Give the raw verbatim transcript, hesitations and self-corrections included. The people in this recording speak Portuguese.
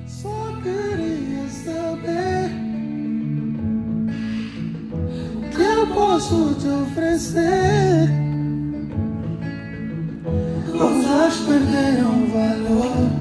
Só queria saber o que eu posso te oferecer. Os dois perderam valor.